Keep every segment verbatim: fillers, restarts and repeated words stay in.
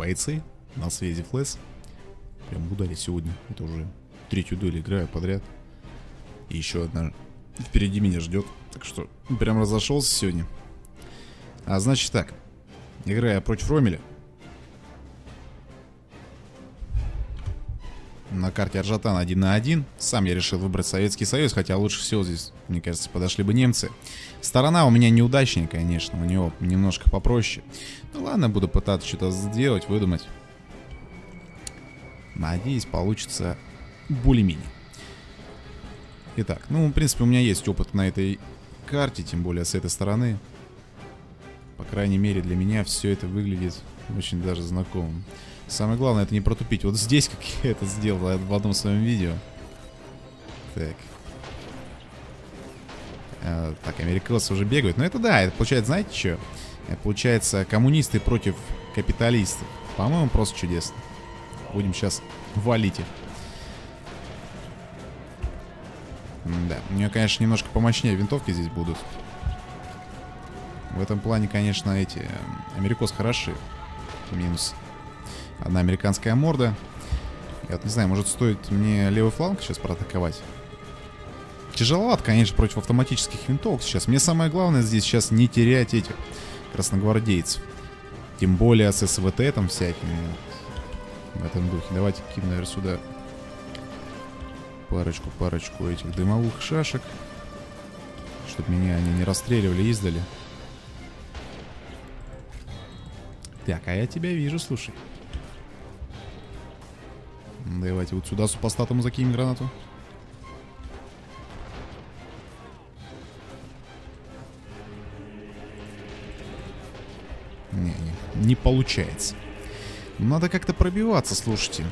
бойцы, на связи Флэс. Прям в ударе сегодня. Это уже третью дуэль играю подряд. И еще одна впереди меня ждет. Так что прям разошелся сегодня. А значит так. Играя против Ромеля. На карте Аржатан один на один. Сам я решил выбрать Советский Союз, хотя лучше всего здесь, мне кажется, подошли бы немцы. Сторона у меня неудачная, конечно, у него немножко попроще. Ну ладно, буду пытаться что-то сделать, выдумать. Надеюсь, получится более-менее. Итак, ну, в принципе, у меня есть опыт на этой карте, тем более с этой стороны. По крайней мере, для меня все это выглядит очень даже знакомым. Самое главное, это не протупить. Вот здесь, как я это сделал в одном своем видео. Так. А, так, американцы уже бегают. Но это да, это получается, знаете что? Это получается коммунисты против капиталистов. По-моему, просто чудесно. Будем сейчас валить их. Да, у нее, конечно, немножко помощнее винтовки здесь будут. В этом плане, конечно, эти америкосы хороши. Минус одна американская морда. Я вот не знаю, может стоит мне левый фланг сейчас проатаковать. Тяжеловато, конечно, против автоматических винтовок сейчас. Мне самое главное здесь сейчас не терять этих красногвардейцев. Тем более с СВТ там всякими. В этом духе. Давайте кину, наверное, сюда парочку-парочку этих дымовых шашек. Чтобы меня они не расстреливали издали. Так, а я тебя вижу, слушай. Давайте вот сюда супостатому закинем гранату. Не-не, не получается. Надо как-то пробиваться, слушайте.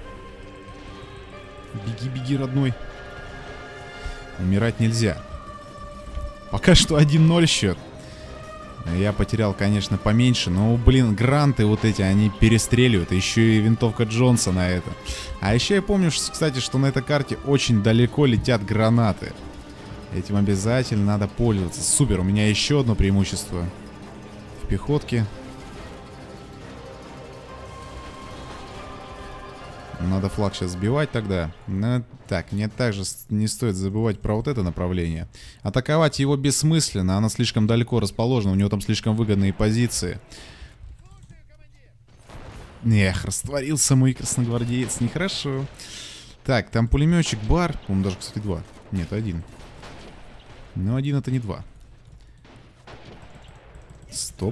Беги, беги, родной. Умирать нельзя. Пока что один ноль счет. Я потерял, конечно, поменьше, но, блин, гранты вот эти, они перестреливают. Еще и винтовка Джонса на это. А еще я помню, кстати, что на этой карте очень далеко летят гранаты. Этим обязательно надо пользоваться. Супер, у меня еще одно преимущество в пехотке. Надо флаг сейчас сбивать тогда. Ну, так, мне также не стоит забывать про вот это направление. Атаковать его бессмысленно, оно слишком далеко расположено, у него там слишком выгодные позиции. Эх, растворился мой красногвардеец, нехорошо. Так, там пулеметчик, бар. По-моему, даже, кстати, два. Нет, один. Но один это не два. Стоп.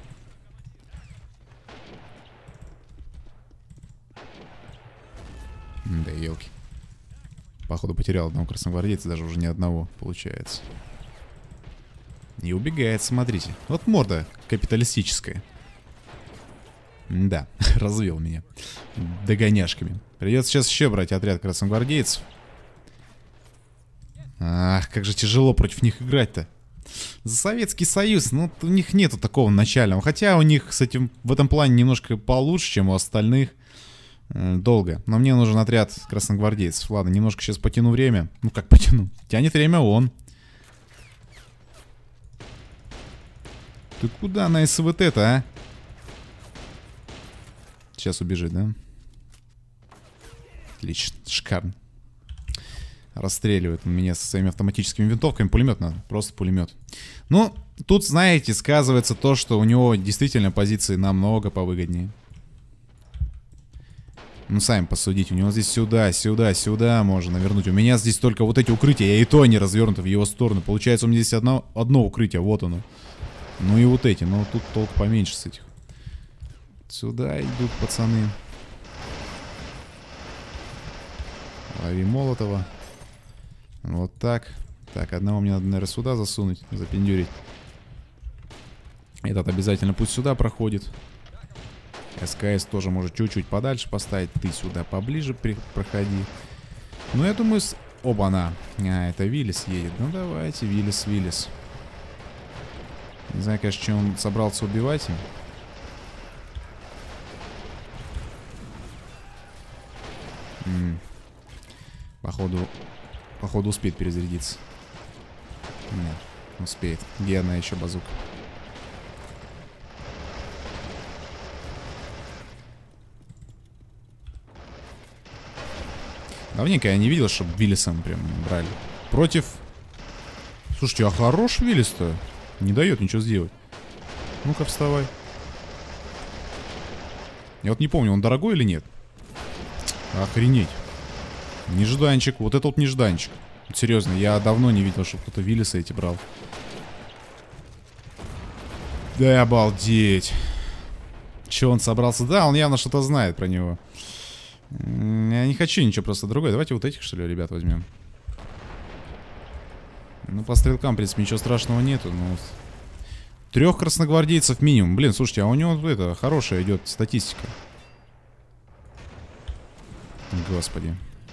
Да елки. Походу потерял одного красногвардейца, даже уже не одного, получается. И убегает, смотрите. Вот морда капиталистическая. Да, развел меня догоняшками. Придется сейчас еще брать отряд красногвардейцев. Ах, как же тяжело против них играть-то. За Советский Союз, ну, у них нету такого начального. Хотя у них с этим в этом плане немножко получше, чем у остальных. Долго. Но мне нужен отряд красногвардейцев. Ладно, немножко сейчас потяну время. Ну как потяну? Тянет время он. Ты куда на СВТ-то, а? Сейчас убежит, да? Отлично, шикарно. Расстреливает он меня со своими автоматическими винтовками. Пулемет надо, просто пулемет. Ну, тут, знаете, сказывается то, что у него действительно позиции намного повыгоднее. Ну, сами посудите, у него здесь сюда, сюда, сюда можно навернуть. У меня здесь только вот эти укрытия, и то они развернуты в его сторону. Получается, у меня здесь одно, одно укрытие, вот оно. Ну и вот эти, но тут толк поменьше с этих. Сюда идут пацаны. Лови Молотова. Вот так. Так, одного мне надо, наверное, сюда засунуть, запендюрить. Этот обязательно пусть сюда проходит. СКС тоже может чуть-чуть подальше поставить. Ты сюда поближе при... проходи. Ну, я думаю, с... Оба-на. А, это Виллис едет. Ну, давайте, Виллис, Виллис. Не знаю, конечно, чем он собрался убивать. М -м. Походу, походу успеет перезарядиться. Нет, успеет. Где одна еще базука? Давненько я не видел, чтобы Виллисом прям брали. Против... Слушайте, а хорош Виллис-то. Не дает ничего сделать. Ну-ка, вставай. Я вот не помню, он дорогой или нет. Охренеть. Нежданчик. Вот это вот нежданчик. Вот серьезно, я давно не видел, чтобы кто-то Виллиса эти брал. Да обалдеть. Че он собрался? Да, он явно что-то знает про него. Я не хочу ничего просто другое. Давайте вот этих, что ли, ребят, возьмем. Ну, по стрелкам, в принципе, ничего страшного нету. Но... Трех красногвардейцев минимум. Блин, слушайте, а у него это хорошая идет статистика. Господи.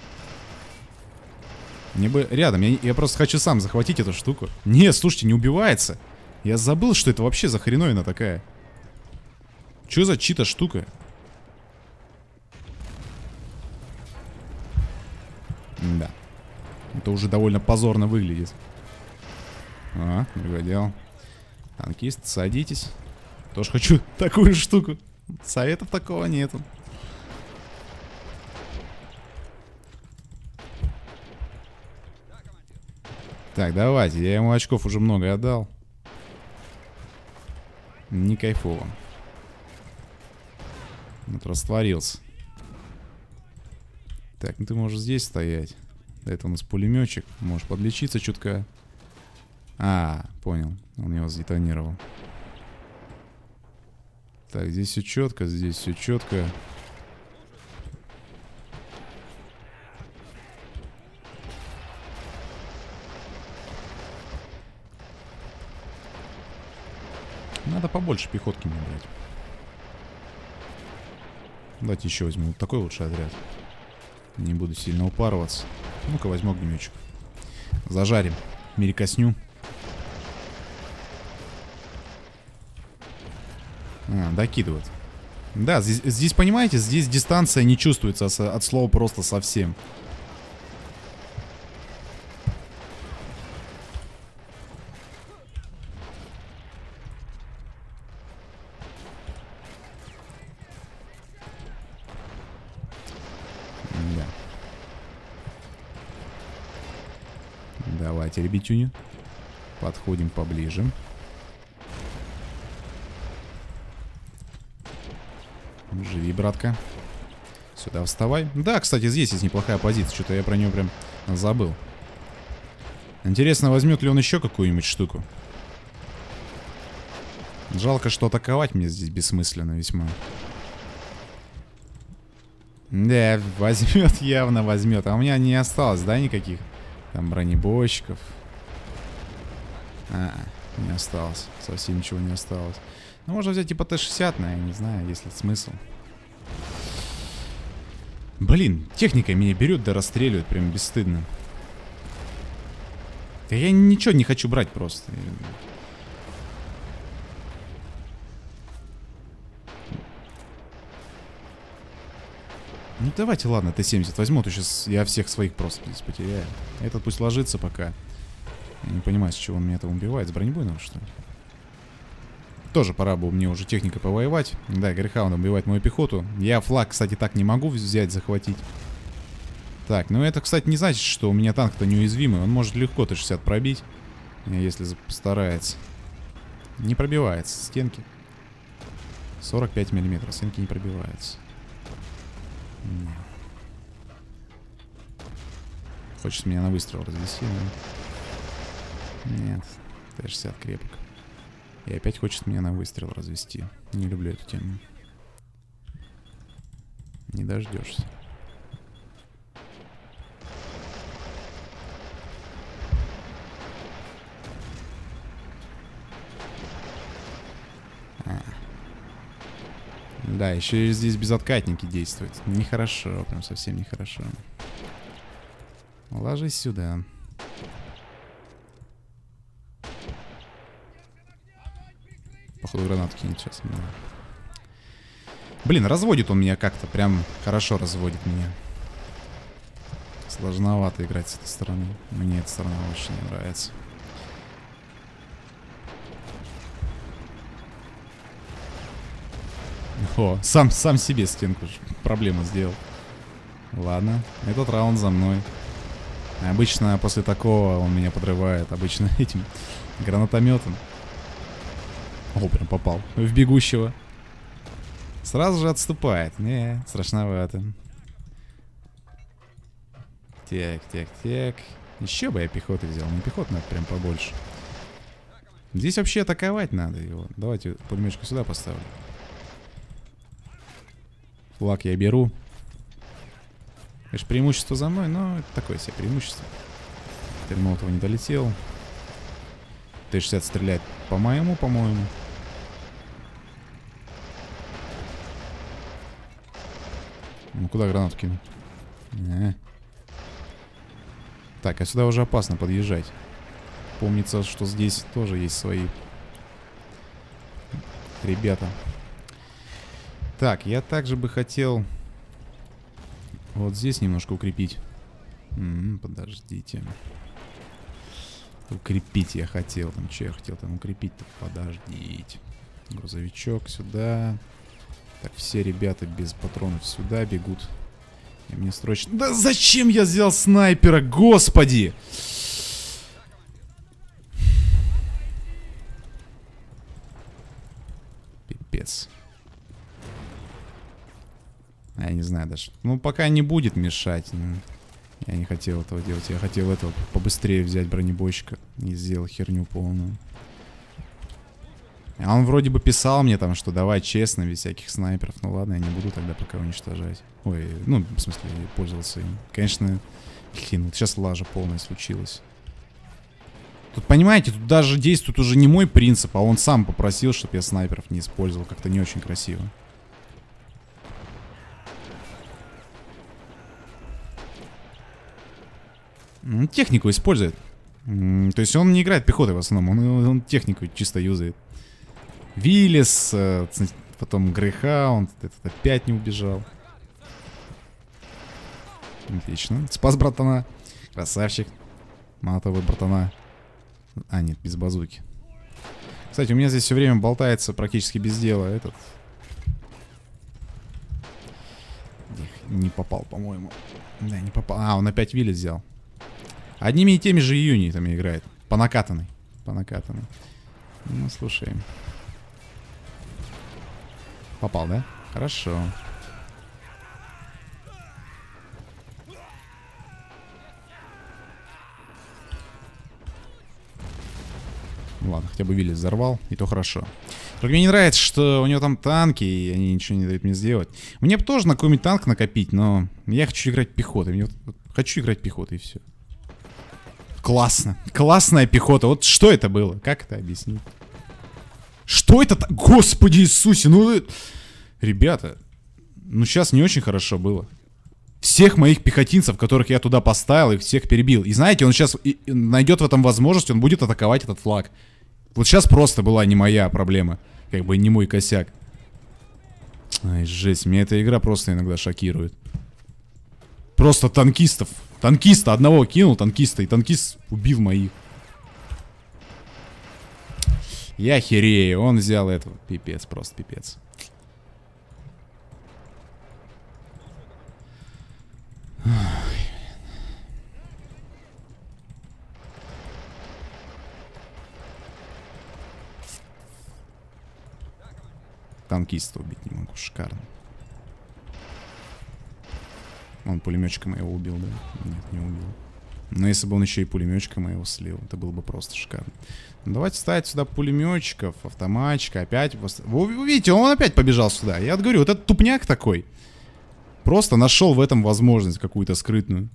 Мне бы рядом. Я, я просто хочу сам захватить эту штуку. Нет, слушайте, не убивается. Я забыл, что это вообще за хреновина такая. Что за чья-то штука? Да. Это уже довольно позорно выглядит. А, пригодил. Танкист, садитесь. Тоже хочу такую штуку. Советов такого нету. Так, давайте. Я ему очков уже много отдал. Не кайфово. Вот растворился. Так, ну ты можешь здесь стоять. Это у нас пулеметчик. Можешь подлечиться чутка. А, понял. Он его сдетонировал. Так, здесь все четко, здесь все четко. Надо побольше пехотки мне брать. Давайте еще возьму вот такой лучший отряд. Не буду сильно упарываться. Ну-ка возьму огнеметчик. Зажарим. Мелькосню. А, докидывают. Да, здесь, здесь, понимаете, здесь дистанция не чувствуется от слова просто совсем. Да. Давайте, ребятюни. Подходим поближе. Живи, братка. Сюда вставай. Да, кстати, здесь есть неплохая позиция. Что-то я про нее прям забыл. Интересно, возьмет ли он еще какую-нибудь штуку. Жалко, что атаковать мне здесь бессмысленно весьма. Да, возьмет, явно возьмет. А у меня не осталось, да, никаких там бронебойщиков. А, не осталось. Совсем ничего не осталось. Ну, можно взять типа Т шестьдесят, но я не знаю, есть ли смысл. Блин, техника меня берет да расстреливает прям бесстыдно. Да я ничего не хочу брать просто. Ну давайте, ладно, Т семьдесят возьму, то сейчас я всех своих просто здесь потеряю. Этот пусть ложится пока. Я не понимаю, с чего он меня там убивает. С бронебойного, что ли? Тоже пора бы мне уже техника повоевать. Да, Грейхаунд убивает мою пехоту. Я флаг, кстати, так не могу взять, захватить. Так, ну это, кстати, не значит, что у меня танк-то неуязвимый. Он может легко Т шестьдесят пробить, если постарается. Не пробивается стенки. сорок пять миллиметров, стенки не пробиваются. Нет. Хочет меня на выстрел развести, но... Нет, Т шестьдесят крепок. И опять хочет меня на выстрел развести. Не люблю эту тему. Не дождешься. А. Да, еще и здесь безоткатники действуют. Нехорошо, прям совсем нехорошо. Ложись сюда. Походу гранату кинет сейчас. Да. Блин, разводит он меня как-то. Прям хорошо разводит меня. Сложновато играть с этой стороны. Мне эта сторона очень не нравится. О, сам, сам себе стенку проблему сделал. Ладно, этот раунд за мной. Обычно после такого он меня подрывает. Обычно этим гранатометом. О, прям попал. В бегущего. Сразу же отступает. Не, страшновато. Так, так, так. Еще бы я пехоты взял. Не пехот надо прям побольше. Здесь вообще атаковать надо его. Давайте пулеметчика сюда поставлю. Флаг я беру. Конечно, преимущество за мной, но это такое себе преимущество. Термолотова не долетел. Т шестьдесят стреляет по моему, по-моему. Ну куда гранату кину? А. Так, а сюда уже опасно подъезжать. Помнится, что здесь тоже есть свои ребята. Так, я также бы хотел вот здесь немножко укрепить. М-м, подождите. Укрепить я хотел. Там что я хотел там укрепить-то? Подождите. Грузовичок сюда. Так, все ребята без патронов сюда бегут. И мне срочно... Да зачем я взял снайпера, господи! Пипец. Я не знаю даже. Ну, пока не будет мешать. Ну, я не хотел этого делать. Я хотел этого побыстрее взять бронебойщика. И сделал херню полную. А он вроде бы писал мне там, что давай честно, без всяких снайперов. Ну ладно, я не буду тогда пока уничтожать. Ой, ну, в смысле, пользоваться им. Конечно, блин, вот сейчас лажа полная случилась. Тут, понимаете, тут даже действует уже не мой принцип, а он сам попросил, чтобы я снайперов не использовал. Как-то не очень красиво. Он технику использует. То есть он не играет пехотой в основном, он, он технику чисто юзает. Виллис, э, потом Грейхаунд, этот опять не убежал. Отлично. Спас братана. Красавчик. Молотовый братана. А, нет, без базуки. Кстати, у меня здесь все время болтается практически без дела этот. Не попал, по-моему. Да, не попал. А, он опять Виллис взял. Одними и теми же юнитами играет. По накатанной. По накатанной. Ну, слушаем. Попал, да? Хорошо. Ладно, хотя бы Виллис взорвал, и то хорошо. Только мне не нравится, что у него там танки, и они ничего не дают мне сделать. Мне бы тоже на какой-нибудь танк накопить, но я хочу играть пехотой. Мне вот, вот, хочу играть пехотой, и все. Классно. Классная пехота. Вот что это было? Как это объяснить? Что это? Господи Иисусе, ну... Ребята, ну сейчас не очень хорошо было. Всех моих пехотинцев, которых я туда поставил, их всех перебил. И знаете, он сейчас найдет в этом возможность, он будет атаковать этот флаг. Вот сейчас просто была не моя проблема. Как бы не мой косяк. Ай, жесть, меня эта игра просто иногда шокирует. Просто танкистов. Танкиста одного кинул, танкиста, и танкист убил моих. Я херею, он взял этого. Пипец, просто пипец. Танкиста убить не могу, шикарно. Он пулеметчика моего убил, да? Нет, не убил. Но если бы он еще и пулеметчика моего слил, это было бы просто шикарно. Ну, давайте ставить сюда пулеметчиков, автоматчика, опять. Вы видите, он опять побежал сюда. Я вот говорю, вот этот тупняк такой. Просто нашел в этом возможность какую-то скрытную.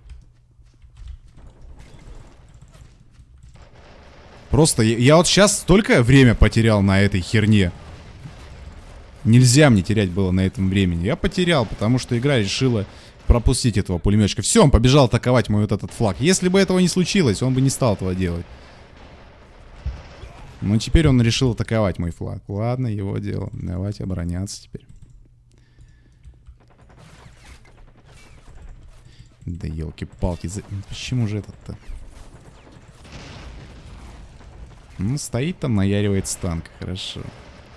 Просто я, я вот сейчас столько время потерял на этой херне. Нельзя мне терять было на этом времени. Я потерял, потому что игра решила пропустить этого пулеметчика. Все, он побежал атаковать мой вот этот флаг. Если бы этого не случилось, он бы не стал этого делать. Но теперь он решил атаковать мой флаг. Ладно, его дело. Давайте обороняться теперь. Да елки-палки, за... почему же этот-то? Ну, стоит там, наяривает с танка, хорошо.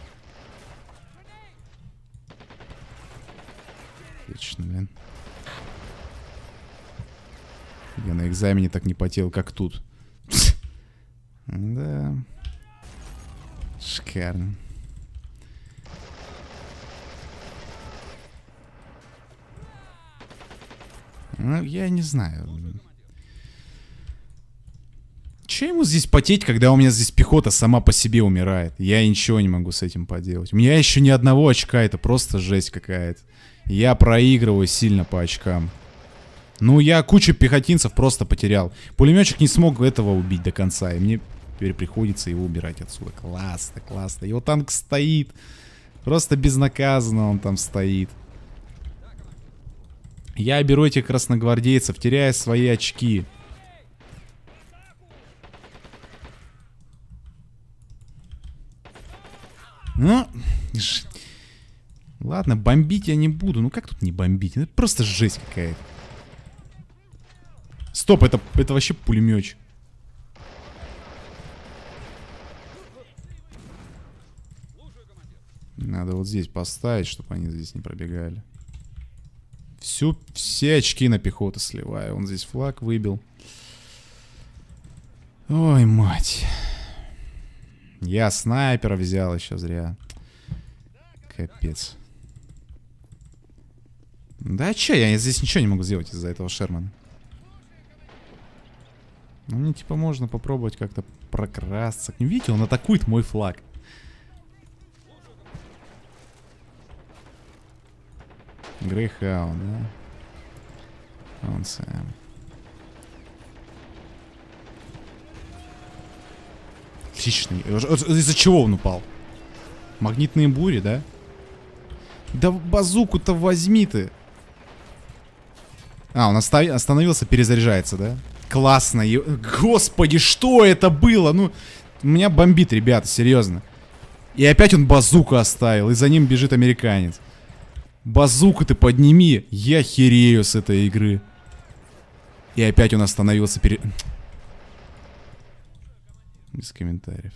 Отлично, блин. Я на экзамене так не потел, как тут. Да. Шикарно. Ну, я не знаю. Че ему здесь потеть, когда у меня здесь пехота сама по себе умирает? Я ничего не могу с этим поделать. У меня еще ни одного очка, это просто жесть какая-то. Я проигрываю сильно по очкам. Ну, я кучу пехотинцев просто потерял. Пулеметчик не смог этого убить до конца, и мне теперь приходится его убирать отсюда. Классно, классно. Его танк стоит. Просто безнаказанно он там стоит. Я беру этих красногвардейцев, теряя свои очки. Ну, ладно, бомбить я не буду. Ну как тут не бомбить? Это просто жесть какая-то. Стоп, это, это вообще пулеметчик. Надо вот здесь поставить, чтобы они здесь не пробегали. Всю, все очки на пехоту сливаю. Он здесь флаг выбил. Ой, мать. Я снайпера взял еще зря. Капец. Да че, я здесь ничего не могу сделать из-за этого Шермана. Ну, мне типа можно попробовать как-то прокрасться. Видите, он атакует мой флаг. Грейхаун, да? Он сам. Отлично. Из-за чего он упал? Магнитные бури, да? Да базуку-то возьми ты. А, он остановился, перезаряжается, да? Классно. Господи, что это было? Ну, меня бомбит, ребята, серьезно. И опять он базуку оставил, и за ним бежит американец. Базуку ты подними. Я херею с этой игры. И опять он остановился перед... Без комментариев.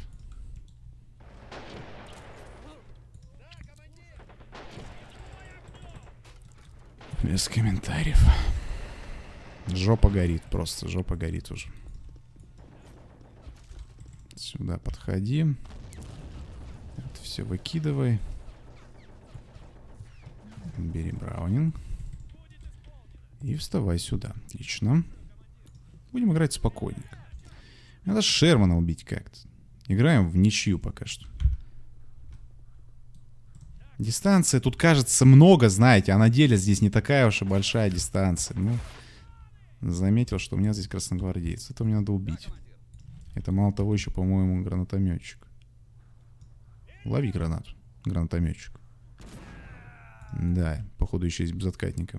Без комментариев. Жопа горит, просто жопа горит уже. Сюда подходи. Это все выкидывай. Бери браунинг. И вставай сюда. Отлично. Будем играть спокойненько. Надо Шермана убить как-то. Играем в ничью пока что. Дистанция тут кажется много, знаете. А на деле здесь не такая уж и большая дистанция. Ну, заметил, что у меня здесь красногвардейцы. Это мне надо убить. Это мало того еще, по-моему, гранатометчик. Лови гранату, гранатометчик. Да, походу еще есть безоткатника.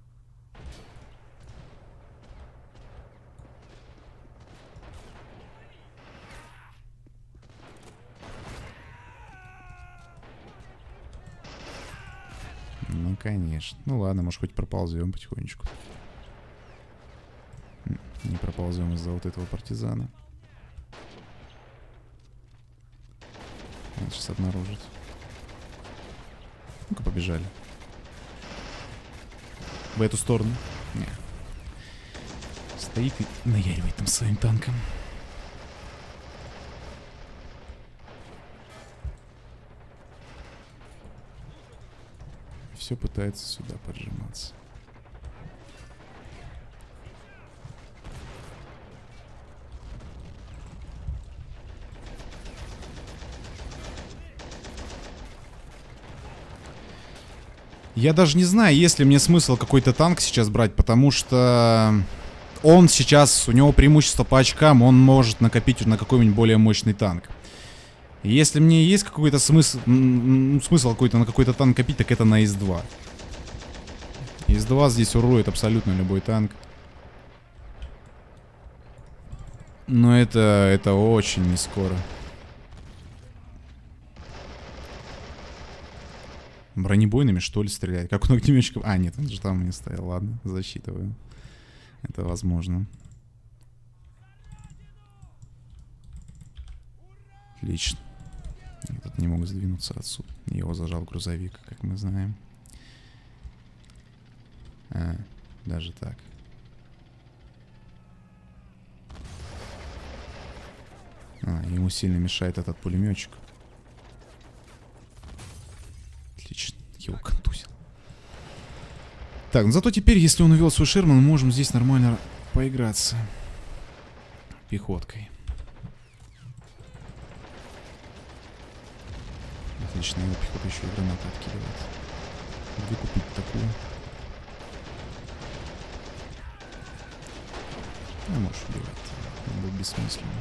Ну, конечно. Ну ладно, может хоть проползем потихонечку. Не проползем из-за вот этого партизана. Он сейчас обнаружит. Ну-ка, побежали. В эту сторону. Не. Стоит и наяривает там своим танком. Все пытается сюда поджиматься. Я даже не знаю, есть ли мне смысл какой-то танк сейчас брать, потому что он сейчас, у него преимущество по очкам, он может накопить на какой-нибудь более мощный танк. И если мне есть какой-то смысл, смысл какой-то на какой-то танк копить, так это на эс два. эс два здесь урует абсолютно любой танк. Но это, это очень не скоро. Бронебойными, что ли, стреляет? Как он огнеметчиков? А, нет, он же там не стоял. Ладно, засчитываю. Это возможно. Отлично. Этот не мог сдвинуться отсюда. Его зажал грузовик, как мы знаем. А, даже так. ему сильно мешает этот пулеметчик. Отлично, его контузил. Так, ну зато теперь, если он увел свой Шерман, мы можем здесь нормально поиграться. Пехоткой. Отлично, его пехота еще и гранаты откидывает. Где купить такую? Ну, можешь убивать. Он был бессмысленный.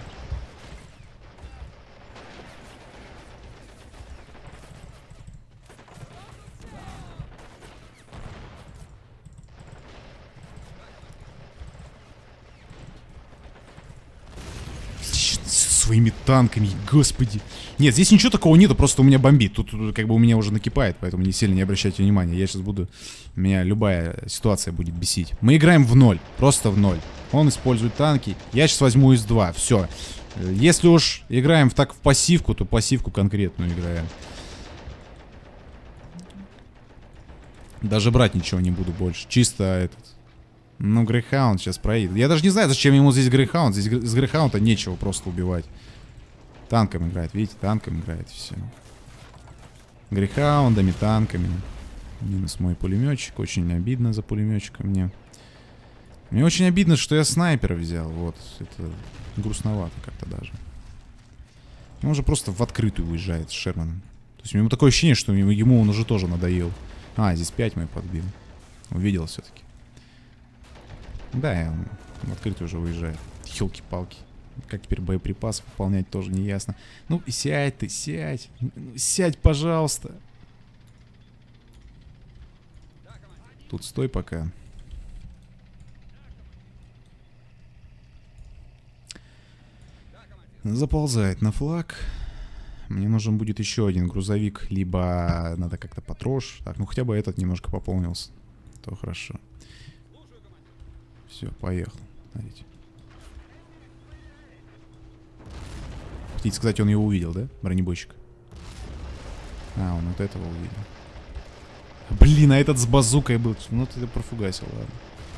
Своими танками, господи. Нет, здесь ничего такого нету, просто у меня бомбит. Тут, тут как бы у меня уже накипает, поэтому не сильно не обращайте внимания. Я сейчас буду... Меня любая ситуация будет бесить. Мы играем в ноль, просто в ноль. Он использует танки. Я сейчас возьму эс два, все. Если уж играем в, так в пассивку, то пассивку конкретную играем. Даже брать ничего не буду больше. Чисто этот... Ну, Грейхаунд сейчас проедет. Я даже не знаю, зачем ему здесь Грейхаунд. Здесь с Грейхаунда нечего просто убивать. Танком играет, видите? Танком играет, все. Грейхаундами, танками. Минус мой пулеметчик. Очень обидно за пулеметчика мне. Мне очень обидно, что я снайпера взял. Вот, это грустновато как-то даже. Он уже просто в открытую уезжает с Шерманом. То есть у него такое ощущение, что ему он уже тоже надоел. А, здесь пять мы подбили. Увидел все-таки. Да, он в открытую уже уезжает. Ёлки-палки. Как теперь боеприпасы пополнять, тоже не ясно. Ну, сядь ты, сядь. Сядь, пожалуйста. Тут стой пока. Заползает на флаг. Мне нужен будет еще один грузовик. Либо надо как-то потрошь. Так, ну хотя бы этот немножко пополнился. То хорошо. Все, поехал. Смотрите. Хотите сказать, он его увидел, да? Бронебойщик. А, он вот этого увидел. Блин, а этот с базукой был. Ну ты профугасил, ладно.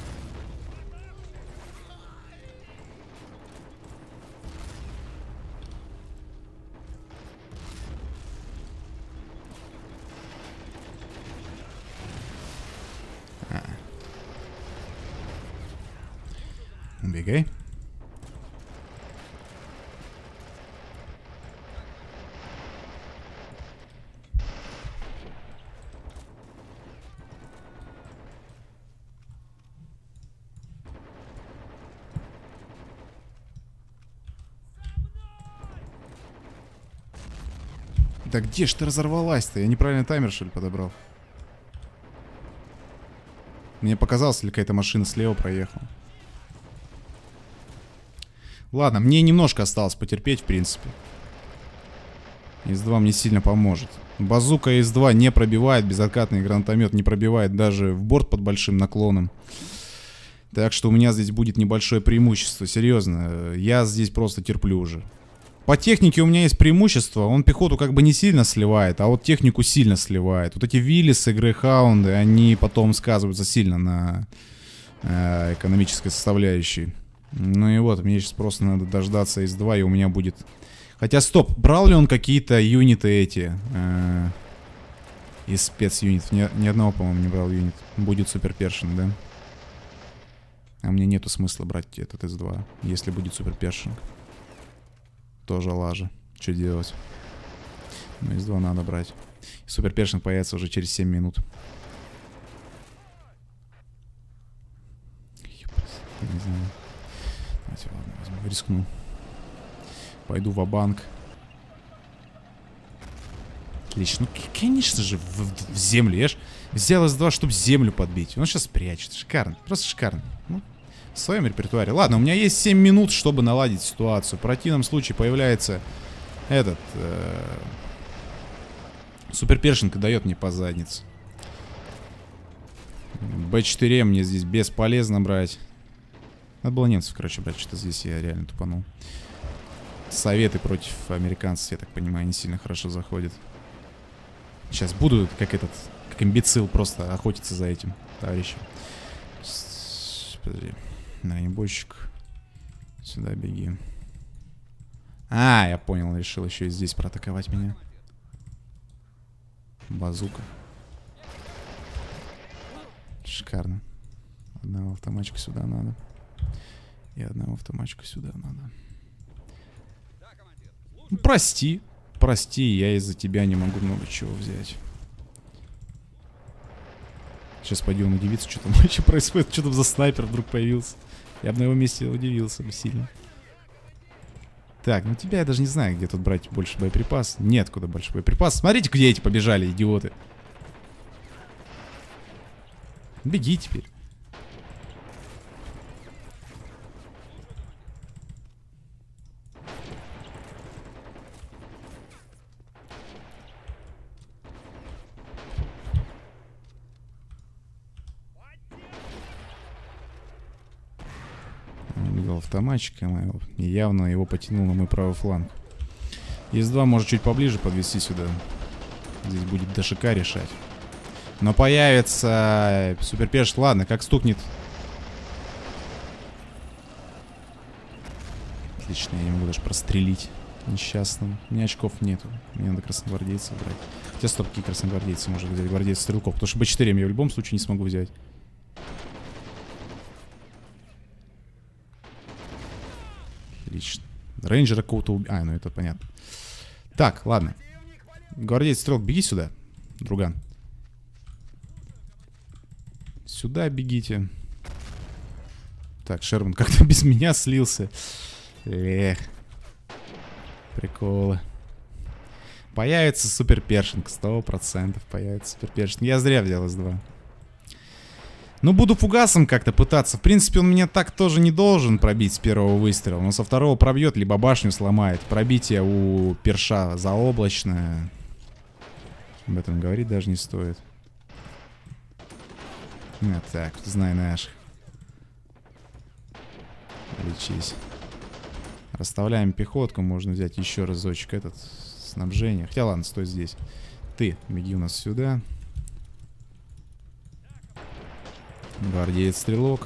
А. Убегай. Да где ж ты разорвалась-то? Я неправильно таймер, что ли, подобрал? Мне показалось, ли какая-то машина слева проехала. Ладно, мне немножко осталось потерпеть, в принципе. эс два мне сильно поможет. Базука эс два не пробивает, безоткатный гранатомет не пробивает даже в борт под большим наклоном. Так что у меня здесь будет небольшое преимущество, серьезно. Я здесь просто терплю уже. По технике у меня есть преимущество. Он пехоту как бы не сильно сливает, а вот технику сильно сливает. Вот эти Виллисы, Грейхаунды, они потом сказываются сильно на э, экономической составляющей. Ну и вот, мне сейчас просто надо дождаться эс два, и у меня будет... Хотя, стоп, брал ли он какие-то юниты эти? Э, из спецюнитов. Ни, ни одного, по-моему, не брал юнит. Будет супер першинг, да? А мне нету смысла брать этот эс два, если будет супер першинг. Тоже лажа. Что делать? Ну, эс два надо брать. Супер першинг появится уже через семь минут. Не знаю. Давайте, ладно, возьму. Рискну. Пойду ва-банк. Отлично. Ну, конечно же, в, в, в землю. Я ж взял эс два, чтобы землю подбить. Он сейчас спрячет. Шикарно. Просто шикарно. Ну, в своем репертуаре. Ладно, у меня есть семь минут, чтобы наладить ситуацию. В противном случае появляется этот... Э, суперпершинг дает мне по заднице. бэ четыре мне здесь бесполезно брать. Надо было немцев, короче, брать. Что-то здесь я реально тупанул. Советы против американцев, я так понимаю, не сильно хорошо заходят. Сейчас буду, как этот, как имбецил, просто охотиться за этим товарищем. Подожди. Бронебойщик. Сюда беги. А, я понял, решил еще и здесь проатаковать меня. Базука. Шикарно. Одного автоматчика сюда надо. И одного автоматчика сюда надо. Ну, прости. Прости, я из-за тебя не могу много чего взять. Сейчас пойдем удивиться, что там вообще происходит. Что там за снайпер вдруг появился. Я бы на его месте удивился бы сильно. Так, ну тебя я даже не знаю, где тут брать больше боеприпас. Нет, куда больше боеприпас. Смотрите, где эти побежали, идиоты. Беги теперь. Увидел автоматчика моего. И явно его потянул на мой правый фланг. ес два может чуть поближе подвести сюда. Здесь будет ДШК решать. Но появится суперперш. Ладно, как стукнет. Отлично, я не могу даже прострелить несчастного. У меня очков нету. Мне надо красногвардейцев брать. Хотя стоп, какие красногвардейцы можно взять? Гвардейцы стрелков. Потому что бэ четыре я в любом случае не смогу взять. Отлично. Рейнджера какого-то убил. А, ну это понятно. Так, ладно. Гвардейец стрелок, беги сюда, друган. Сюда бегите. Так, Шерман как-то без меня слился. Эх. Приколы. Появится суперпершинг. Сто процентов появится суперпершинг. Я зря взял эс два. Ну, буду фугасом как-то пытаться. В принципе, он меня так тоже не должен пробить с первого выстрела. Но со второго пробьет, либо башню сломает. Пробитие у перша заоблачное. Об этом говорить даже не стоит. А, так, знай наших. Лечись. Расставляем пехотку. Можно взять еще разочек этот снабжение. Хотя ладно, стой здесь. Ты, беги у нас сюда. Гвардеец стрелок.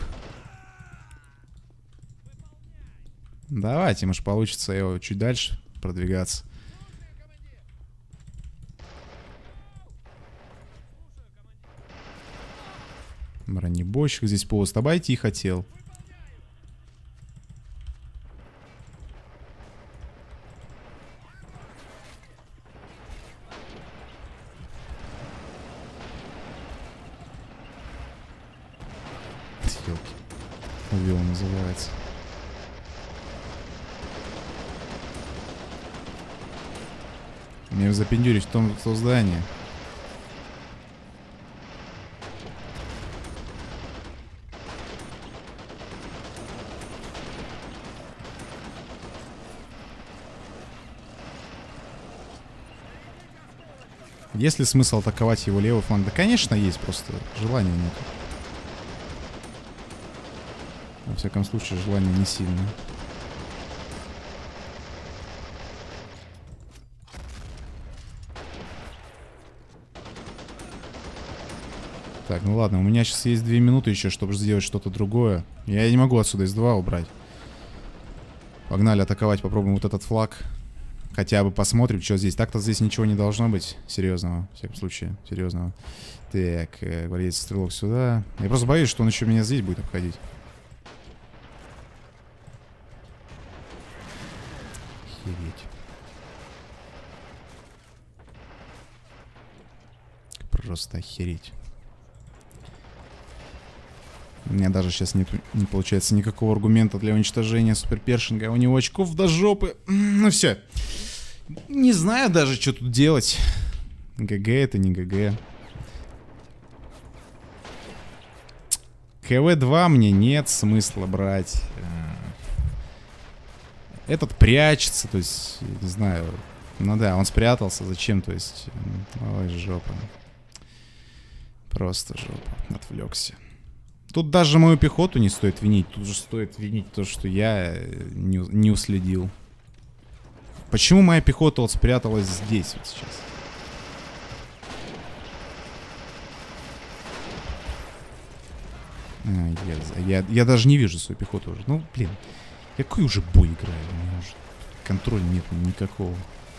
Давайте, может получится его чуть дальше продвигаться. Бронебойщик здесь пост. Обойти хотел. Увел, называется. Мне запендюрить в том, в то здание. Есть ли смысл атаковать его левый фланг? Да, конечно, есть, просто желания нет. Во всяком случае, желание не сильное. Так, ну ладно, у меня сейчас есть две минуты еще, чтобы сделать что-то другое. Я не могу отсюда эс два убрать. Погнали атаковать, попробуем вот этот флаг. Хотя бы посмотрим, что здесь. Так-то здесь ничего не должно быть серьезного. В всяком случае, серьезного. Так, э, гвардейец стрелок сюда. Я просто боюсь, что он еще меня здесь будет обходить. Охереть. Просто охереть. У меня даже сейчас нет, не получается никакого аргумента для уничтожения суперпершинга. У него очков до жопы. Ну все. Не знаю даже, что тут делать. ГГ это не ГГ. КВ два мне нет смысла брать. Этот прячется, то есть, не знаю. Ну да, он спрятался. Зачем, то есть... Ой, жопа. Просто жопа. Отвлекся. Тут даже мою пехоту не стоит винить. Тут же стоит винить то, что я не, не уследил. Почему моя пехота вот спряталась здесь вот сейчас? А, я, я, я даже не вижу свою пехоту уже. Ну, блин. Какой уже бой играю? Уже... контроля нет никакого.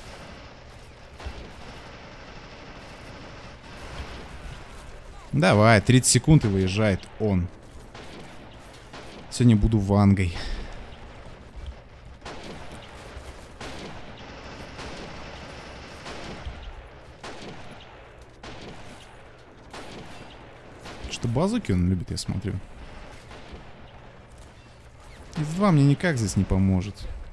Давай, тридцать секунд и выезжает он. Сегодня буду Вангой. Что базуки он любит, я смотрю. Из два мне никак здесь не поможет.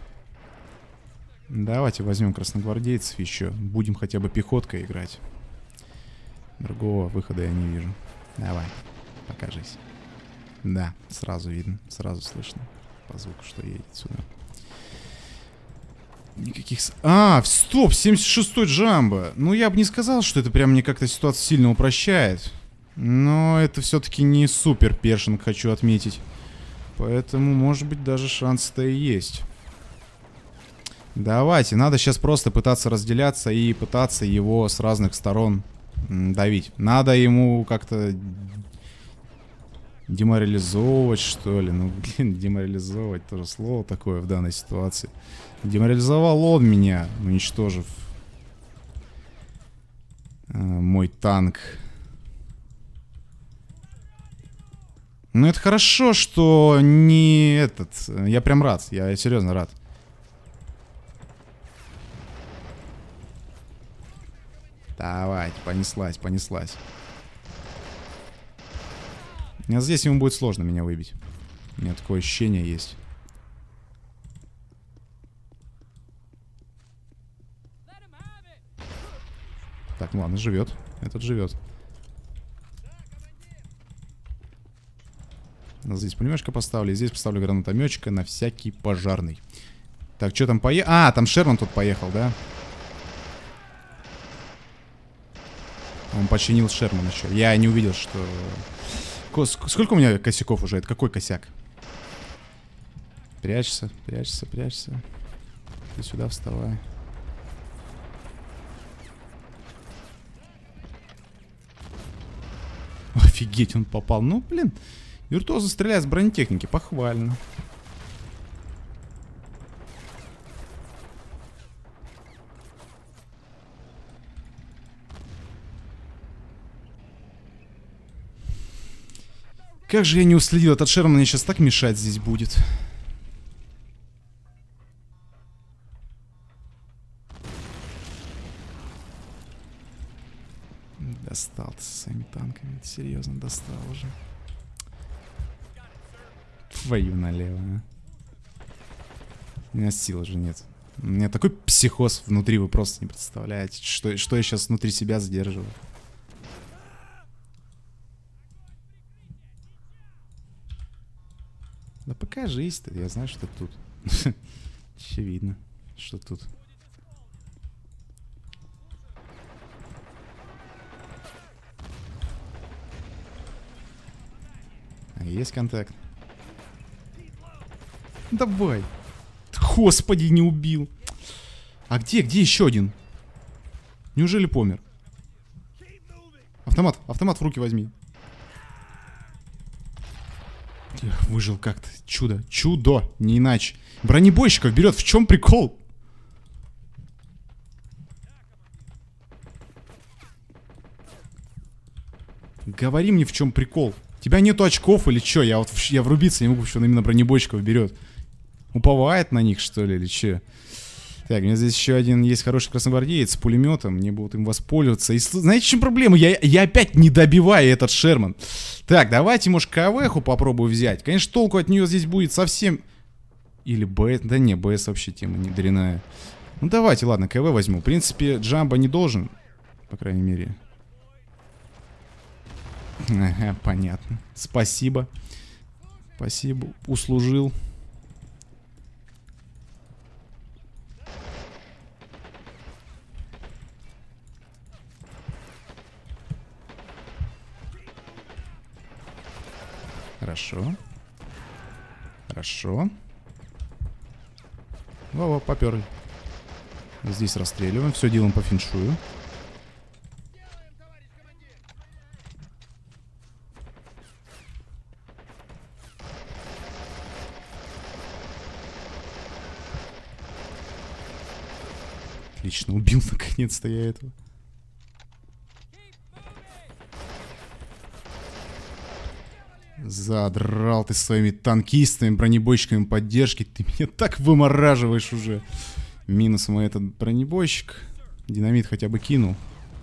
Давайте возьмем красногвардейцев еще. Будем хотя бы пехоткой играть. Другого выхода я не вижу. Давай, покажись. Да, сразу видно, сразу слышно по звуку, что едет сюда. Никаких... А, стоп, семьдесят шестой Джамбо. Ну, я бы не сказал, что это прям мне как-то ситуацию сильно упрощает. Но это все-таки не супер першинг, хочу отметить. Поэтому, может быть, даже шанс-то и есть. Давайте, надо сейчас просто пытаться разделяться и пытаться его с разных сторон давить. Надо ему как-то деморализовывать, что ли. Ну, блин, деморализовывать тоже слово такое в данной ситуации. Деморализовал он меня, уничтожив э, мой танк. Ну, это хорошо, что не этот... Я прям рад, я серьезно рад. Давайте, понеслась, понеслась. А здесь ему будет сложно меня выбить. У меня такое ощущение есть. Так, ну ладно, живет. Этот живет. Здесь пулеметчика поставлю. Здесь поставлю гранатометчика на всякий пожарный. Так, что там поехал? А, там Шерман тут поехал, да? Он починил Шерман еще. Я не увидел, что... Сколько у меня косяков уже? Это какой косяк? Прячься, прячься, прячься. Ты сюда вставай. Офигеть, он попал. Ну, блин. Виртуозно стреляет с бронетехники. Похвально. Как же я не уследил. Этот Шерман мне сейчас так мешать здесь будет. Достал ты со своими танками. Серьезно, достал уже. Твою налево, а. У меня сил уже нет. У меня такой психоз внутри, вы просто не представляете, что, что я сейчас внутри себя задерживаю. Да покажись ты, я знаю, что тут. Очевидно, что тут. Есть контакт. Давай. Господи, не убил. А где, где еще один? Неужели помер? Автомат, автомат в руки возьми. Выжил как-то. Чудо. Чудо. Не иначе. Бронебойщиков берет. В чем прикол? Говори мне, в чем прикол. У тебя нету очков или что? Я вот я врубиться не могу, что он именно бронебойщиков берет. Уповает на них, что ли, или что? Так, у меня здесь еще один есть хороший красногвардеец с пулеметом. Мне будут им воспользоваться. И знаете, в чем проблема? Я, я опять не добиваю этот Шерман. Так, давайте, может, КВХу попробую взять. Конечно, толку от нее здесь будет совсем... Или БС... Да не, БС вообще тема не дрянная. Ну, давайте, ладно, КВ возьму. В принципе, Джамбо не должен, по крайней мере. Ага, понятно. Спасибо. Спасибо. Услужил. Хорошо. Хорошо. Во-во, поперли. Здесь расстреливаем. Все делаем по феншую. Отлично, убил наконец-то я этого. Задрал ты своими танкистами, бронебойщиками поддержки. Ты меня так вымораживаешь уже. Минус мой этот бронебойщик. Динамит хотя бы кинул.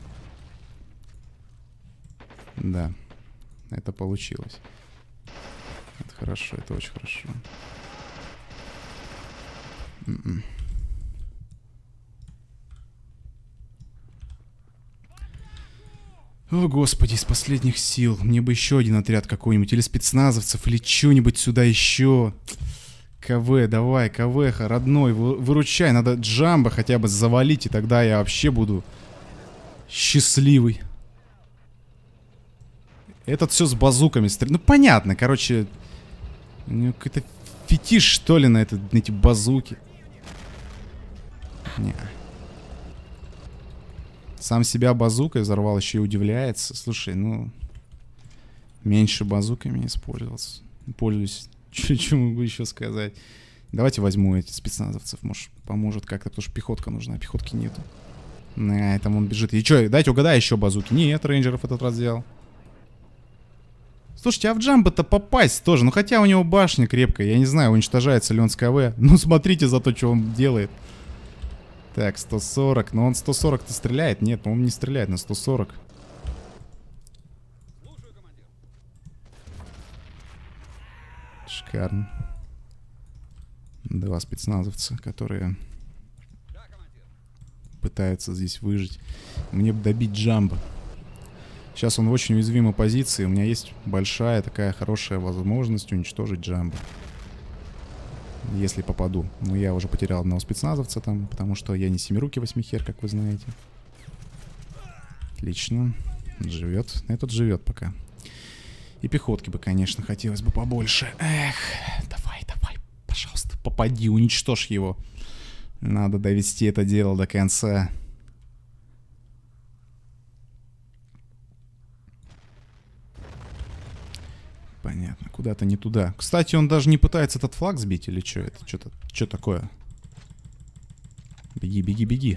Да, это получилось. Это хорошо, это очень хорошо. М-м. О, господи, из последних сил. Мне бы еще один отряд какой-нибудь. Или спецназовцев, или что-нибудь сюда еще. КВ, давай, КВ, родной, выручай. Надо Джамбо хотя бы завалить, и тогда я вообще буду счастливый. Этот все с базуками стреляет. Ну, понятно, короче. У него какой-то фетиш, что ли, на, это, на эти базуки. Не. Сам себя базукой взорвал, еще и удивляется. Слушай, ну... Меньше базуками использовался. Пользуюсь. Что могу еще сказать? Давайте возьму этих спецназовцев. Может, поможет как-то, потому что пехотка нужна, а пехотки нету. На, там он бежит. И что, дайте угадай еще базуки. Нет, рейнджеров этот раз взял. Слушайте, а в Джамбо-то попасть тоже. Ну, хотя у него башня крепкая. Я не знаю, уничтожается ли он с КВ. Ну, смотрите за то, что он делает. Так, сто сорок. Но он сто сорок-то стреляет? Нет, по-моему, не стреляет на сто сорок. Шикарно. Два спецназовца, которые пытаются здесь выжить. Мне бы добить Джамбо. Сейчас он в очень уязвимой позиции. У меня есть большая такая хорошая возможность уничтожить Джамбо. Если попаду. Но я уже потерял одного спецназовца там, потому что я не семирукий восьмихер, как вы знаете. Отлично. Живет. Этот живет пока. И пехотки бы, конечно, хотелось бы побольше. Эх, давай, давай, пожалуйста, попади, уничтожь его. Надо довести это дело до конца. Понятно, куда-то не туда. Кстати, он даже не пытается этот флаг сбить или что? Это что-то, что такое? Беги, беги, беги.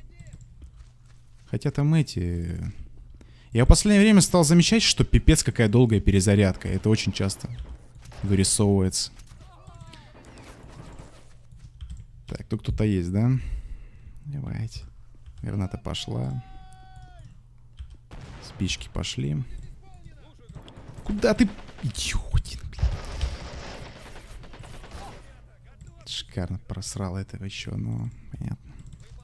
Хотя там эти... Я в последнее время стал замечать, что пипец какая долгая перезарядка. Это очень часто вырисовывается. Так, тут кто-то есть, да? Давайте. Граната пошла. Спички пошли. Куда ты... Идиотин, блин. Шикарно просрал этого еще, но понятно.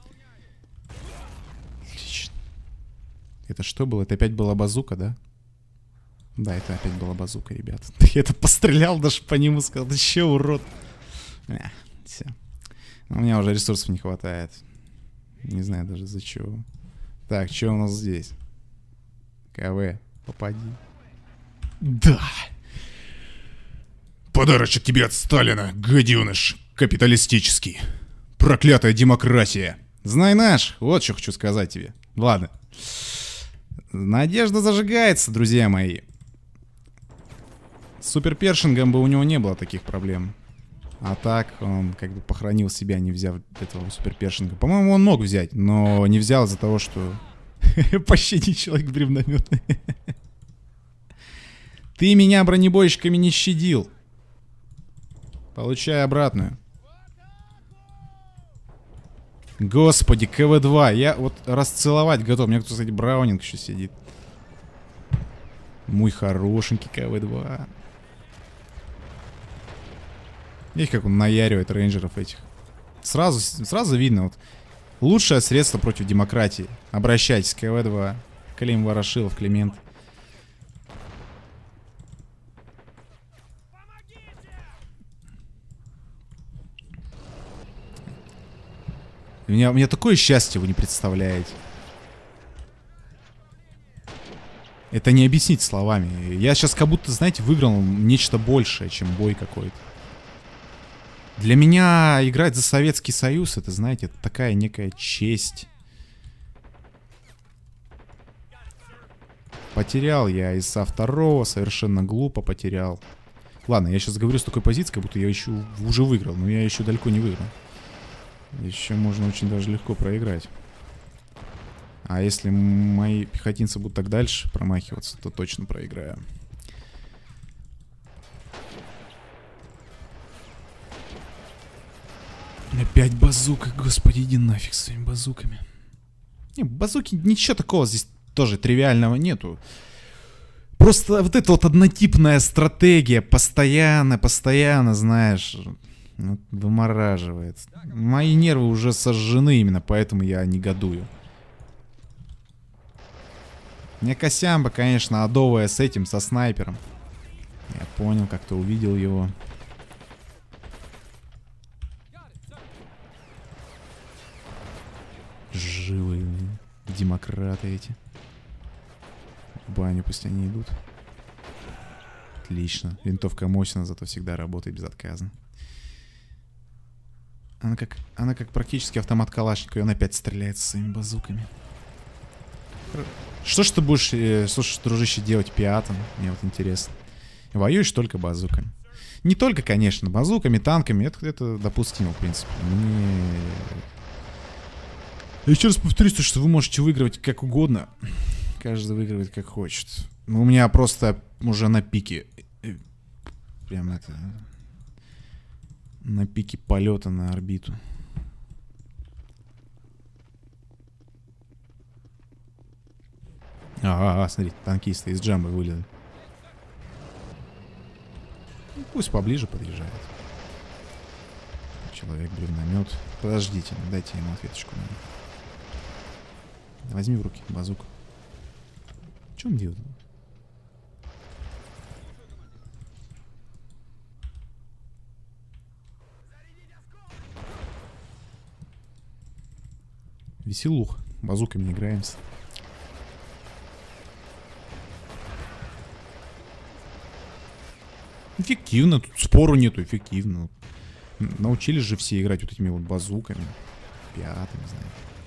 Отлично. Это что было? Это опять была базука, да? Да, это опять была базука, ребят. Я это пострелял даже по нему, сказал, да че, урод. А, все. У меня уже ресурсов не хватает. Не знаю даже за чего. Так, что у нас здесь? КВ, попади. Да. Подарочек тебе от Сталина, гаденыш капиталистический. Проклятая демократия. Знай наш, вот что хочу сказать тебе. Ладно. Надежда зажигается, друзья мои. С суперпершингом бы у него не было таких проблем. А так, он как бы похоронил себя, не взяв этого суперпершинга. По-моему, он мог взять, но не взял из-за того, что... Пощади, человек бревнометный. Ты меня бронебойщиками не щадил. Получай обратную. Господи, КВ два. Я вот расцеловать готов. У меня, кстати, Браунинг еще сидит. Мой хорошенький КВ два. Видите, как он наяривает рейнджеров этих. Сразу, сразу видно. Вот. Лучшее средство против демократии. Обращайтесь, КВ два. Клим Ворошилов, Климент. У меня, у меня такое счастье, вы не представляете. Это не объяснить словами. Я сейчас как будто, знаете, выиграл нечто большее, чем бой какой-то. Для меня играть за Советский Союз, это, знаете, это такая некая честь. Потерял я из-за второго, совершенно глупо потерял. Ладно, я сейчас говорю с такой позиции, как будто я еще уже выиграл, но я еще далеко не выиграл. Еще можно очень даже легко проиграть. А если мои пехотинцы будут так дальше промахиваться, то точно проиграю. Опять базука, господи, иди нафиг с своими базуками. Не, базуки, ничего такого здесь тоже тривиального нету. Просто вот эта вот однотипная стратегия, постоянно, постоянно, знаешь, ну, вымораживает. Мои нервы уже сожжены, именно поэтому я негодую. Мне Косямба, конечно, адовая с этим, со снайпером. Я понял, как-то увидел его. Живые демократы эти. В баню пусть они идут. Отлично. Винтовка Мосина, зато всегда работает безотказно. Она как, она как практически автомат Калашникова, и он опять стреляет своими базуками. Что ж ты будешь, э, слушай, дружище, делать пиатом? Мне вот интересно. Воюешь только базуками. Не только, конечно, базуками, танками. Это, это допустимо, в принципе. Мне... Я еще раз повторюсь, что вы можете выигрывать как угодно. Каждый выигрывает как хочет. У меня просто уже на пике. Прям это... На пике полета на орбиту. А, -а, -а смотри, танкисты из джамбы вылезли. Ну, пусть поближе подъезжает. Человек, бревномет. Подождите, дайте ему ответочку. Возьми в руки базуку. Что он делает? Веселух. Базуками не играемся. Эффективно, тут спору нету, эффективно. Научились же все играть вот этими вот базуками. Пятым, знаю.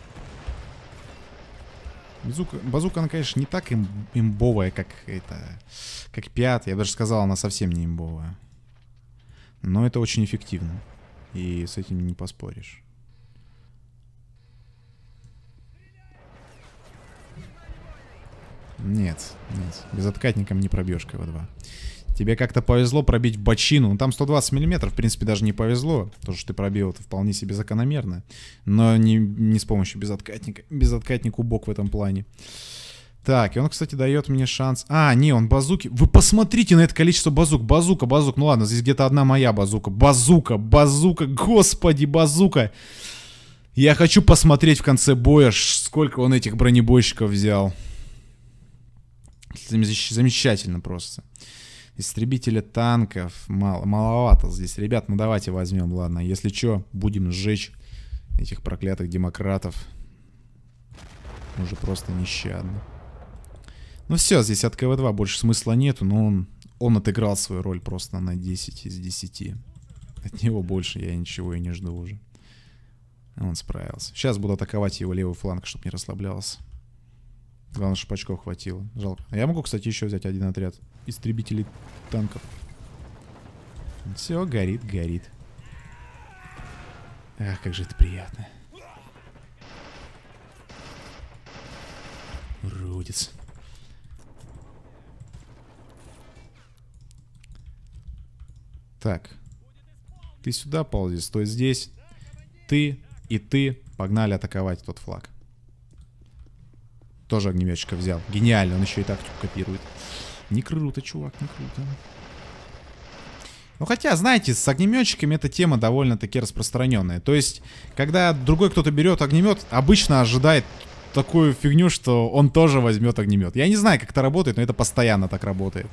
Базука, базука, она, конечно, не так им, имбовая, как это, как пятая. Я бы даже сказал, она совсем не имбовая. Но это очень эффективно. И с этим не поспоришь. Нет, нет. Безоткатником не пробьешь ка вэ два. Тебе как-то повезло пробить в бочину. Ну, там сто двадцать миллиметров, в принципе, даже не повезло. То, что ты пробил, это вполне себе закономерно. Но не, не с помощью безоткатника. Безоткатник убог в этом плане. Так, и он, кстати, дает мне шанс... А, не, он базуки... Вы посмотрите на это количество базук. Базука, базук. Ну ладно, здесь где-то одна моя базука. Базука, базука. Господи, базука. Я хочу посмотреть в конце боя, сколько он этих бронебойщиков взял. Замечательно просто. Истребителя танков мало, маловато здесь. Ребят, ну давайте возьмем, ладно. Если что, будем сжечь этих проклятых демократов. Уже просто нещадно. Ну все, здесь от ка вэ два больше смысла нету. Но он, он отыграл свою роль просто на десять из десяти. От него больше я ничего и не жду уже. Он справился. Сейчас буду атаковать его левый фланг, чтобы не расслаблялся. Главное, чтобы очков хватило. Жалко. Я могу, кстати, еще взять один отряд истребителей танков. Все, горит, горит. Ах, как же это приятно. Уродец. Так. Ты сюда ползи, стой здесь. Ты и ты погнали атаковать тот флаг. Тоже огнеметчика взял. Гениально, он еще и тактику копирует. Не круто, чувак, не круто. Ну хотя, знаете, с огнеметчиками эта тема довольно-таки распространенная. То есть, когда другой кто-то берет огнемет, обычно ожидает такую фигню, что он тоже возьмет огнемет. Я не знаю, как это работает, но это постоянно так работает.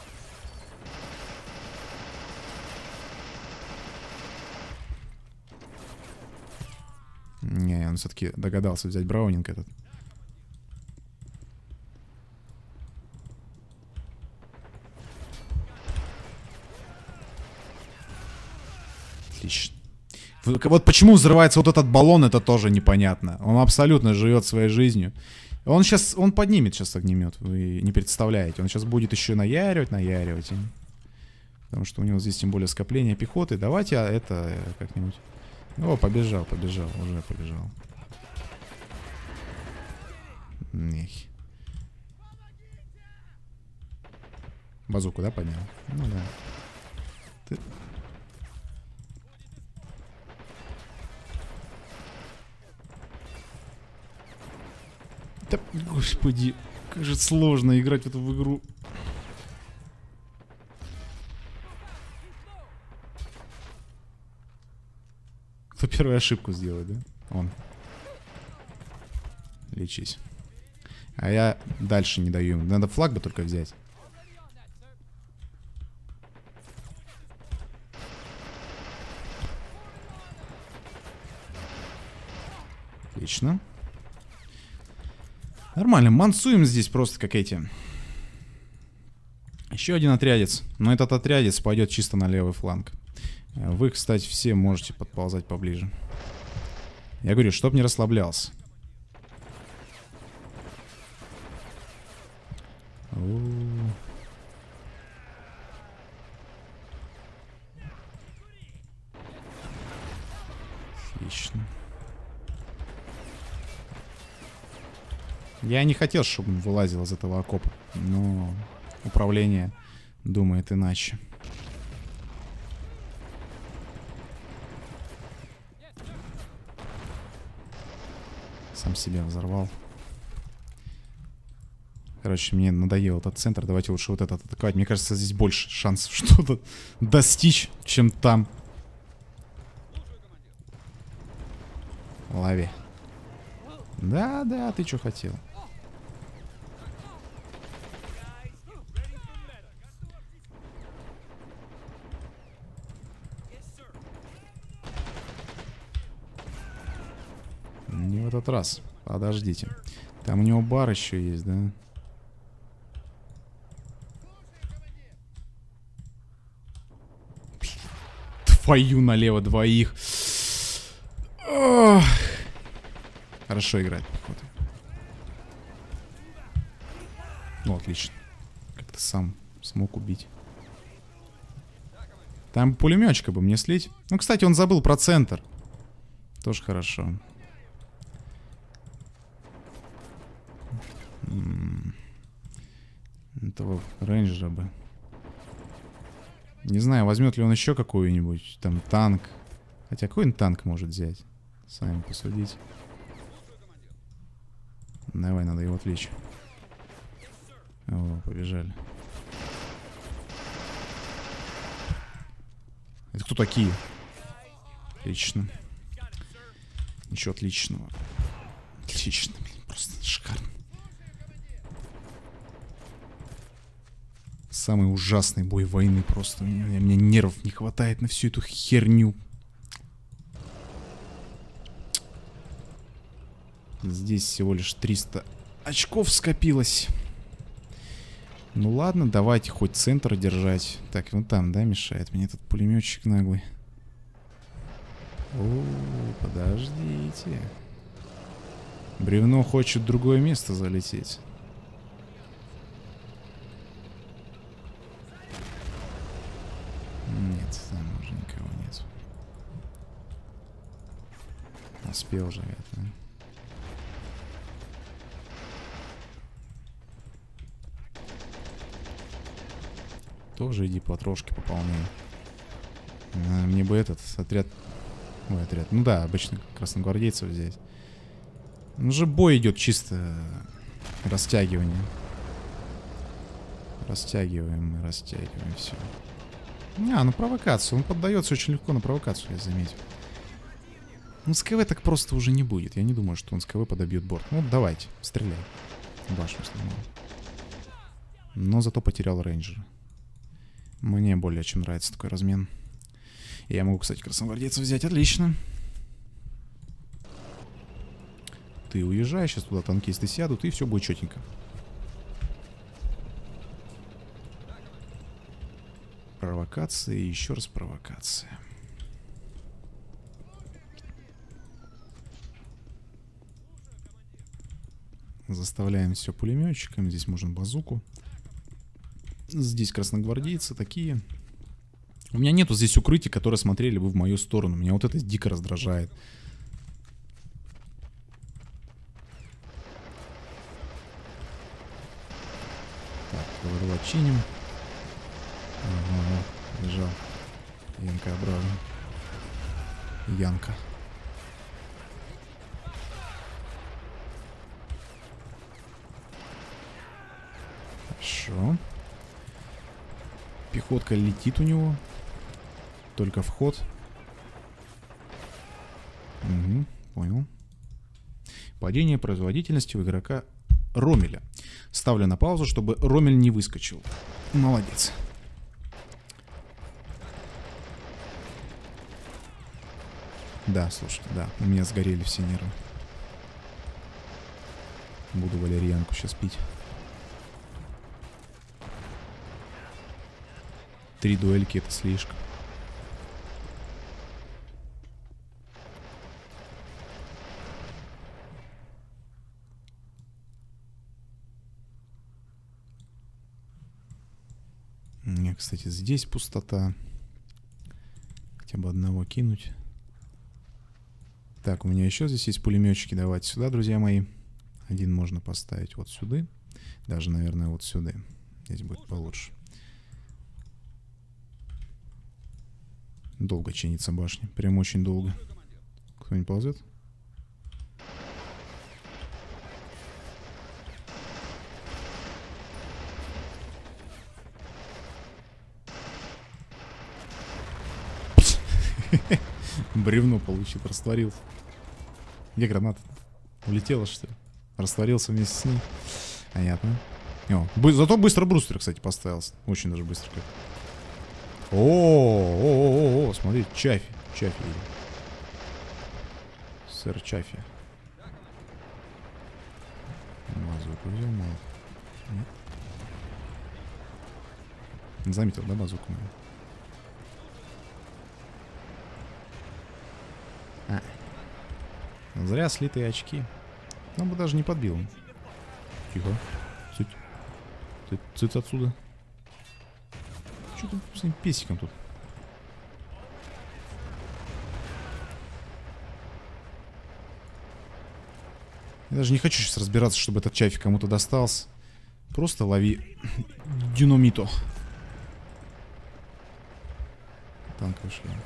Не, он все-таки догадался взять браунинг этот. Отлично. Вот почему взрывается вот этот баллон, это тоже непонятно. Он абсолютно живет своей жизнью. Он сейчас, он поднимет сейчас огнемет, вы не представляете. Он сейчас будет еще наяривать, наяривать. Потому что у него здесь тем более скопление пехоты. Давайте это как-нибудь О, побежал, побежал, уже побежал. Эх. Базуку, да, поднял? Ну да. Ты... Да, господи, как же сложно играть в эту в игру. Кто первую ошибку сделает, да? Он. Лечись. А я дальше не даю ему. Надо флаг бы только взять. Отлично. Нормально, мансуем здесь просто как эти. Еще один отрядец. Но этот отрядец пойдет чисто на левый фланг. Вы, кстати, все можете подползать поближе. Я говорю, чтоб не расслаблялся. О-о-о. Отлично. Я не хотел, чтобы он вылазил из этого окопа, но управление думает иначе. Сам себя взорвал. Короче, мне надоел этот центр. Давайте лучше вот этот атаковать. Мне кажется, здесь больше шансов что-то достичь, чем там. Лови. Да, да, ты что хотел? Не в этот раз. Подождите. Там у него бар еще есть, да? Твою налево двоих. Ох. Хорошо играть, походу. Ну, отлично. Как-то сам смог убить. Там пулеметчика бы мне слить. Ну, кстати, он забыл про центр. Тоже хорошо. М-м. Этого рейнджера бы. Не знаю, возьмет ли он еще какую-нибудь там танк. Хотя какой он танк может взять? Сами посудите. Давай, надо его отвлечь. О, побежали. Это кто такие? Отлично. Ничего отличного. Отлично, блин, просто шикарно. Самый ужасный бой войны просто. Мне, мне нервов не хватает на всю эту херню. Здесь всего лишь триста очков скопилось. Ну ладно, давайте хоть центр держать. Так, вон там, да, мешает мне этот пулеметчик наглый. О, подождите. Бревно хочет в другое место залететь. Нет, там уже никого нет. Успел же это. Тоже иди потрошки пополняй. А, мне бы этот отряд... Ой, отряд. Ну да, обычно красногвардейцев взять. Ну же бой идет чисто растягивание. Растягиваем мы, растягиваем все. А, ну провокацию. Он поддается очень легко на провокацию, я заметил. Ну с КВ так просто уже не будет. Я не думаю, что он с КВ подобьет борт. Ну давайте, стреляй. Башню сломал. Но зато потерял рейнджера. Мне более чем нравится такой размен. Я могу, кстати, красногвардейцев взять. Отлично. Ты уезжаешь, сейчас туда танкисты сядут, и все будет четенько. Провокация и еще раз провокация. Заставляем все пулеметчиками. Здесь можно базуку. Здесь красногвардейцы такие. У меня нету здесь укрытий, которые смотрели бы в мою сторону. Меня вот это дико раздражает. Так, КВРУ чиним. Ага, лежал. Янка обратно. Янка. Хорошо. Пехотка летит у него. Только вход. Угу, понял. Падение производительности у игрока Ромеля. Ставлю на паузу, чтобы Ромель не выскочил. Молодец. Да, слушайте, да, у меня сгорели все нервы. Буду валерьянку сейчас пить. Три дуэльки — это слишком. У меня, кстати, здесь пустота. Хотя бы одного кинуть. Так, у меня еще здесь есть пулеметчики. Давайте сюда, друзья мои. Один можно поставить вот сюда. Даже, наверное, вот сюда. Здесь будет получше. Долго чинится башня. Прям очень долго. Кто-нибудь ползет? Бревно получил, растворился. Где граната? Улетела, что ли? Растворился вместе с ней. Понятно. О, бы зато быстро брустер, кстати, поставился. Очень даже быстро как. О, о, о, о, о, смотри, Чафи. Чафи. Сэр Чафи. Базуку взял, мало. Нет? Заметил, да, базуку мою? А. Зря слитые очки. Нам бы даже не подбил. Тихо. Цыть. Цыть, цыть отсюда. Что ты с этим песиком тут? Я даже не хочу сейчас разбираться, чтобы этот чафик кому-то достался. Просто лови динамито. Танковый шлем.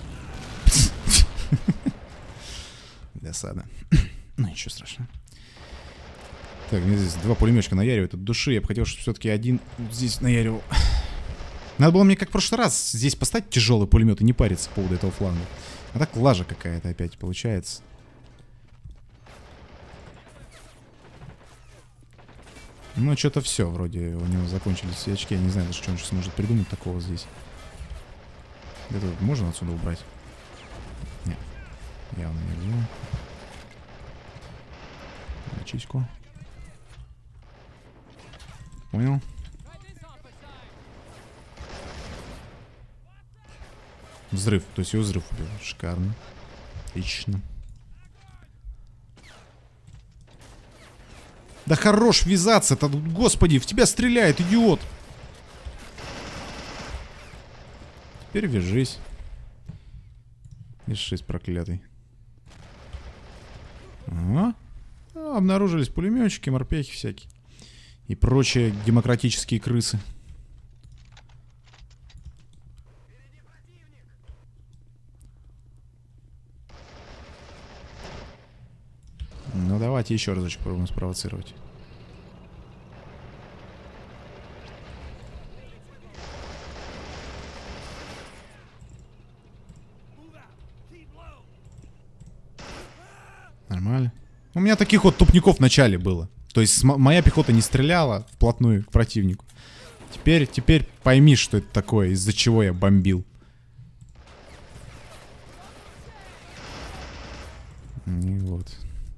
Досада. Ну, ничего страшного. Так, мне здесь два пулеметчика наяривают от души. Я бы хотел, чтобы все-таки один вот здесь наяривал. Надо было мне, как в прошлый раз, здесь поставить тяжелый пулемет и не париться по поводу этого фланга. А так лажа какая-то опять получается. Ну, что-то все, вроде у него закончились все очки. Я не знаю даже, что он сейчас может придумать такого здесь. Это можно отсюда убрать? Нет, явно нельзя. Чичку. Понял. Взрыв, то есть его взрыв убил. Шикарно. Отлично. Да хорош вязаться-то, господи, в тебя стреляет, идиот. Теперь вяжись. Вяжись, проклятый. Ага. А, обнаружились пулеметчики, морпехи всякие. И прочие демократические крысы. Ну давайте еще разочек попробуем спровоцировать. Нормально. У меня таких вот тупников в начале было. То есть моя пехота не стреляла вплотную к противнику. Теперь, теперь пойми, что это такое, из-за чего я бомбил. И вот.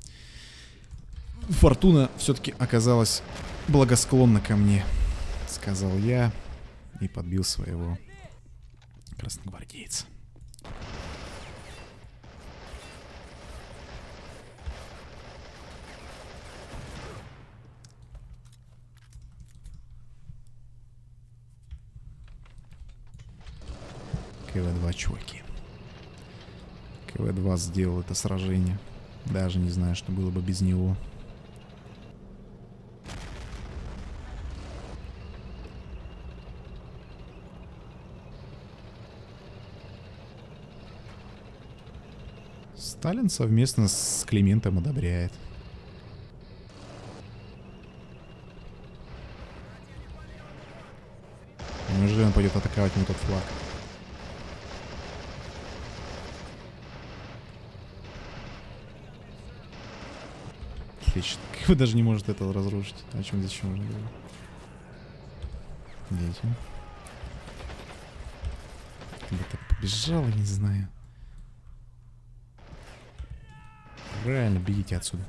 Фортуна все-таки оказалась благосклонна ко мне, сказал я, и подбил своего красногвардейца. КВ-два, чуваки. КВ-два сделал это сражение. Даже не знаю, что было бы без него. Сталин совместно с Климентом одобряет. Неужели он пойдет атаковать не тот флаг? Отлично. Вы даже не может это разрушить. О чем здесь еще можно говорить? Дети. Я так побежал, не знаю. Правильно, бегите отсюда.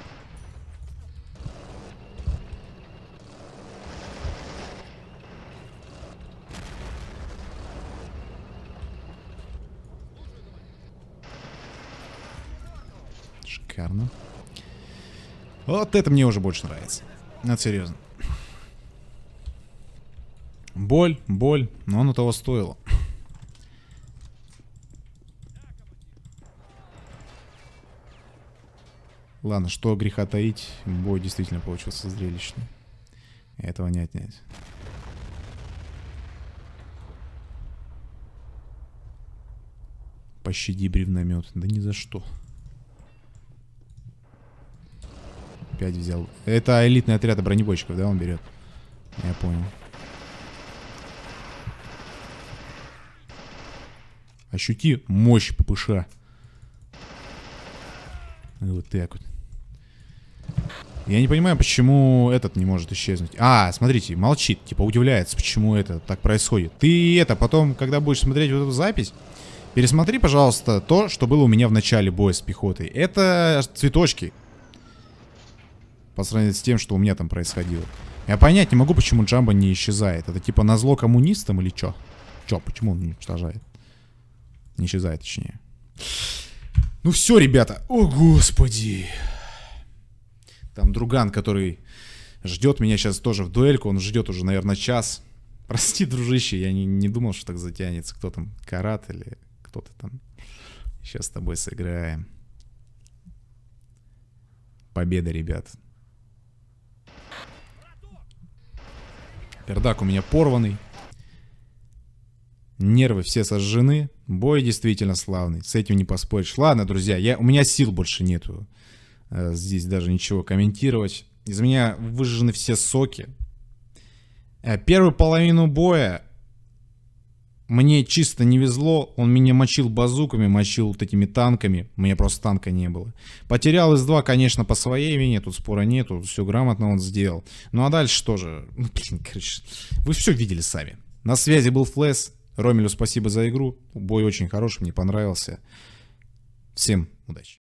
Шикарно. Вот это мне уже больше нравится. Это серьезно. Боль, боль, но оно того стоило. Ладно, что греха таить, бой действительно получился зрелищный. Этого не отнять. Пощади, бревномет. Да ни за что. Опять взял. Это элитный отряд бронебойщиков, да, он берет? Я понял. Ощути мощь ППШ. Вот так вот. Я не понимаю, почему этот не может исчезнуть. А, смотрите, молчит. Типа удивляется, почему это так происходит. Ты это потом, когда будешь смотреть вот эту запись, пересмотри, пожалуйста, то, что было у меня в начале боя с пехотой. Это цветочки. По сравнению с тем, что у меня там происходило. Я понять не могу, почему Джамбо не исчезает. Это типа назло коммунистам или чё? Чё, почему он не уничтожает? Не исчезает, точнее. Ну все, ребята. О, господи. Там друган, который ждет меня сейчас тоже в дуэльку. Он ждет уже, наверное, час. Прости, дружище, я не, не думал, что так затянется. Кто там, Карат или кто-то там. Сейчас с тобой сыграем. Победа, ребят. Пердак у меня порванный. Нервы все сожжены. Бой действительно славный. С этим не поспоришь. Ладно, друзья, я, у меня сил больше нету. Э, здесь даже ничего комментировать. Из меня выжжены все соки. Э, первую половину боя мне чисто не везло. Он меня мочил базуками, мочил вот этими танками. У меня просто танка не было. Потерял эс два, конечно, по своей вине. Тут спора нету. Все грамотно он сделал. Ну а дальше тоже. Короче, вы все видели сами. На связи был Флэс. Ромелю спасибо за игру. Бой очень хороший, мне понравился. Всем удачи.